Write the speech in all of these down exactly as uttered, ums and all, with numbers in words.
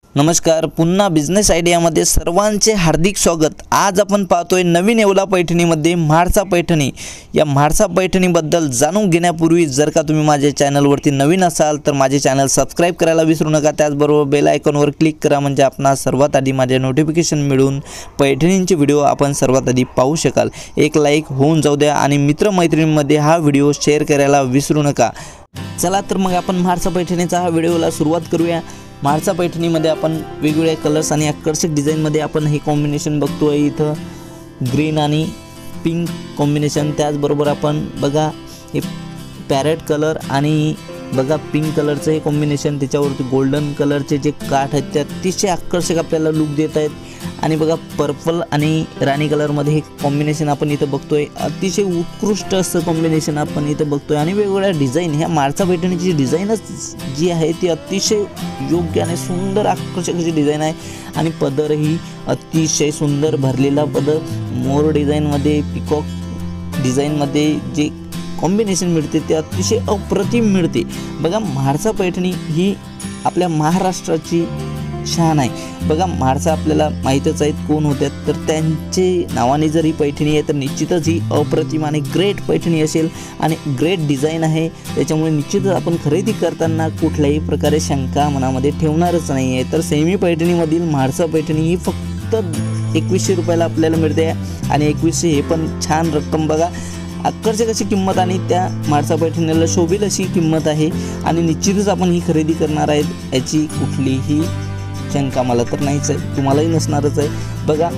नमस्कार, पुन्हा बिझनेस आयडियामध्ये सर्वांचे हार्दिक स्वागत। आज आपण पाहतोय नवीन येवला पैठणीमध्ये म्हाडसा पैठणी। या म्हाडसा पैठणीबद्दल जाणून घेण्यापूर्वी जर का तुम्ही माझ्या चॅनलवरती नवीन असाल तर माझे चॅनल सबस्क्राइब करायला विसरू नका। त्याचबरोबर बेल आयकॉनवर क्लिक करा, म्हणजे आपणास सर्वात आधी माझे नोटिफिकेशन मिळून पैठणींचे व्हिडिओ आपण सर्वात आधी पाहू शकाल। एक लाईक होऊन जाऊ द्या आणि मित्रमैत्रिणींमध्ये हा व्हिडिओ शेअर करायला विसरू नका। चला तर मग आपण म्हाडसा पैठणीचा हा व्हिडिओला सुरुवात करूया। म्हाडसा पैठणीमध्ये आपण वेगवेगळे कलर्स आणि आकर्षक डिझाईनमध्ये आपण हे कॉम्बिनेशन बघतोय। इथं ग्रीन आणि पिंक कॉम्बिनेशन, त्याचबरोबर आपण बघा हे पॅरेट कलर आणि बघा पिंक कलरचं हे कॉम्बिनेशन, त्याच्यावरती गोल्डन कलरचे जे काठ आहेत ते अतिशय आकर्षक आपल्याला लुक देत आहेत। आणि बघा पर्पल आणि राणी कलरमध्ये हे कॉम्बिनेशन आपण इथं बघतोय। अतिशय उत्कृष्ट असं कॉम्बिनेशन आपण इथं बघतोय आणि वेगवेगळ्या डिझाईन, ह्या म्हाडसा पैठणीची डिझाईनच जी आहे ती अतिशय योग्य आणि सुंदर आकर्षक अशी डिझाईन आहे। आणि पदर ही अतिशय सुंदर भरलेला पदर, मोर डिझाईनमध्ये, पिकॉक डिझाईनमध्ये जे कॉम्बिनेशन मिळते ते अतिशय अप्रतिम मिळते। बघा म्हाडसा पैठणी ही आपल्या महाराष्ट्राची शान आहे। बघा म्हाडसा आपल्याला माहीतच आहेत कोण होत्यात, तर त्यांचे नावाने जर ही पैठणी आहे तर निश्चितच ही अप्रतिम आणि ग्रेट पैठणी असेल आणि ग्रेट डिझाईन आहे। त्याच्यामुळे निश्चितच आपण खरेदी करताना कुठल्याही प्रकारे शंका मनामध्ये ठेवणारच नाही आहे। तर सेमी पैठणीमधील म्हाडसा पैठणी ही फक्त एकवीसशे रुपयाला आपल्याला मिळते आणि एकवीसशे हे पण छान रक्कम। बघा आकर्षक अशी किंमत आणि त्या म्हाडसा पैठणीला शोभेल अशी किंमत आहे आणि निश्चितच आपण ही खरेदी करणार आहेत, याची कुठलीही शंका मला तर नाहीच आहे, तुम्हालाही नसणारच आहे। बघा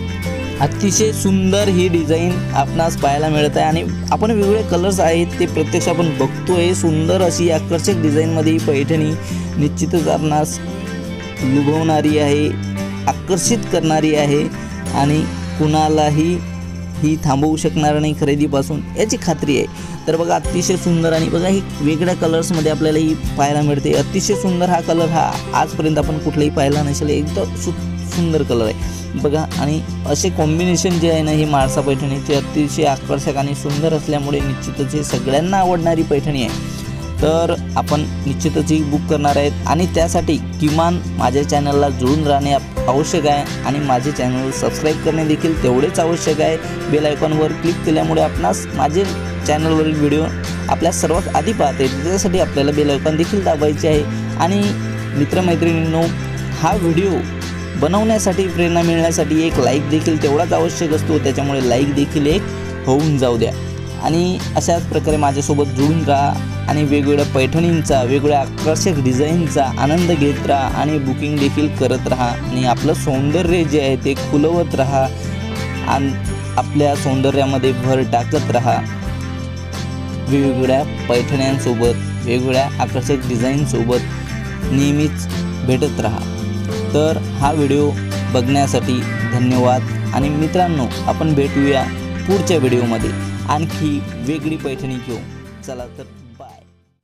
अतिशय सुंदर ही डिझाईन आपणास पाहायला मिळत आहे आणि आपण वेगवेगळे कलर्स आहेत ते प्रत्यक्ष आपण बघतोय। सुंदर अशी आकर्षक डिझाईनमध्ये ही पैठणी निश्चितच आपणास लुभवणारी आहे, आकर्षित करणारी आहे आणि कुणालाही ही थांबवू शकणार नाही खरेदीपासून, याची खात्री आहे। तर बघा अतिशय सुंदर आणि बघा ही वेगळ्या कलर्समध्ये आपल्याला ही पाहायला मिळते। अतिशय सुंदर हा कलर हा आजपर्यंत आपण कुठलाही पाहिला नसेल, एकदम सु सुंदर कलर आहे बघा। आणि असे कॉम्बिनेशन जे आहे ना ही म्हाडसा पैठणीचे अतिशय आकर्षक आणि सुंदर असल्यामुळे निश्चितच हे सगळ्यांना आवडणारी पैठणी आहे। तर आपण निश्चितच ही बुक करणार आहेत आणि त्यासाठी किमान माझ्या चॅनलला जुळून राहणे आवश्यक आहे आणि माझे चॅनल सबस्क्राईब करणे देखील तेवढेच आवश्यक आहे। बेल आयकॉनवर क्लिक केल्यामुळे आपणास माझे चॅनलवरील व्हिडिओ आपल्या सर्वात आधी पाहता येईल, त्याच्यासाठी आपल्याला बेल आयकॉन देखील दाबायचे आहे। आणि मित्रमैत्रिणींनो, हा व्हिडिओ बनवण्यासाठी प्रेरणा मिळण्यासाठी एक लाईक देखील तेवढाच आवश्यक असतो, त्याच्यामुळे लाईक देखील एक होऊन जाऊ द्या आणि अशाच प्रकारे माझ्यासोबत जुळून राहा आणि वेगवेगळ्या पैठणींचा, वेगवेगळ्या आकर्षक डिझाईनचा आनंद घेत राहा आणि बुकिंग देखील करत राहा आणि आपलं सौंदर्य जे आहे ते खुलवत राहा आणि आपल्या सौंदर्यामध्ये भर टाकत राहा। वेगवेगळ्या पैठण्यांसोबत, वेगवेगळ्या आकर्षक डिझाईनसोबत नेहमीच भेटत राहा। तर हा व्हिडिओ बघण्यासाठी धन्यवाद आणि मित्रांनो, आपण भेटूया पुढच्या व्हिडिओमध्ये आणखी वेगळी पैठणी घेऊ। चला तर